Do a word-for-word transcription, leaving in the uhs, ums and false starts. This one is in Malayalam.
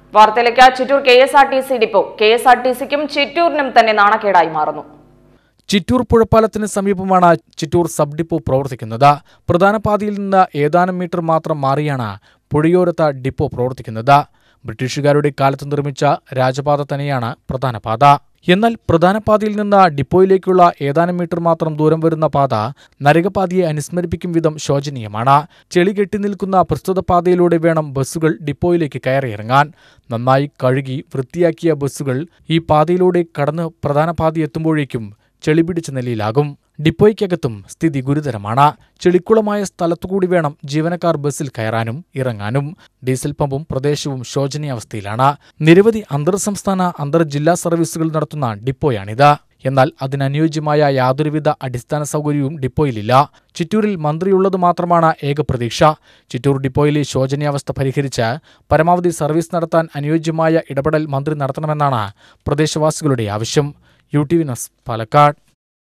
വാർത്തയിലേക്ക്. Chittur K S R T C depot K S R T സിക്കും ചിറ്റൂരിനും തന്നെ നാണക്കേടായി മാറുന്നു. ചിറ്റൂർ പുഴപ്പാലത്തിന് സമീപമാണ് ചിറ്റൂർ സബ് ഡിപ്പോ പ്രവർത്തിക്കുന്നത്. പ്രധാന പാതയിൽ നിന്ന് ഏതാനും മീറ്റർ മാത്രം മാറിയാണ് പുഴയോരത്ത് ഡിപ്പോ പ്രവർത്തിക്കുന്നത്. ബ്രിട്ടീഷുകാരുടെ കാലത്ത് നിർമ്മിച്ച രാജപാത തന്നെയാണ് പ്രധാന പാത. എന്നാൽ പ്രധാന പാതയിൽ നിന്ന് ഡിപ്പോയിലേക്കുള്ള ഏതാനും മീറ്റർ മാത്രം ദൂരം വരുന്ന പാത നരകപാതയെ അനുസ്മരിപ്പിക്കും വിധം ശോചനീയമാണ്. ചെളി കെട്ടിനിൽക്കുന്ന പ്രസ്തുത പാതയിലൂടെ വേണം ബസ്സുകൾ ഡിപ്പോയിലേക്ക് കയറിയിറങ്ങാൻ. നന്നായി കഴുകി വൃത്തിയാക്കിയ ബസ്സുകൾ ഈ പാതയിലൂടെ കടന്ന് പ്രധാന പാതയെത്തുമ്പോഴേക്കും ചെളി പിടിച്ച നിലയിലാകും. ഡിപ്പോയ്ക്കകത്തും സ്ഥിതി ഗുരുതരമാണ്. ചെളിക്കുളമായ സ്ഥലത്തുകൂടി വേണം ജീവനക്കാർ ബസ്സിൽ കയറാനും ഇറങ്ങാനും. ഡീസൽ പമ്പും പ്രദേശവും ശോചനീയാവസ്ഥയിലാണ്. നിരവധി അന്തർ സംസ്ഥാന അന്തർ ജില്ലാ സർവീസുകൾ നടത്തുന്ന ഡിപ്പോയാണിത്. എന്നാൽ അതിനനുയോജ്യമായ യാതൊരുവിധ അടിസ്ഥാന സൗകര്യവും ഡിപ്പോയിലില്ല. ചിറ്റൂരിൽ മന്ത്രിയുള്ളത് മാത്രമാണ് ഏക പ്രതീക്ഷ. ചിറ്റൂർ ഡിപ്പോയിലെ ശോചനീയാവസ്ഥ പരിഹരിച്ച് പരമാവധി സർവീസ് നടത്താൻ അനുയോജ്യമായ ഇടപെടൽ മന്ത്രി നടത്തണമെന്നാണ് പ്രദേശവാസികളുടെ ആവശ്യം. U T V news, Palakkad.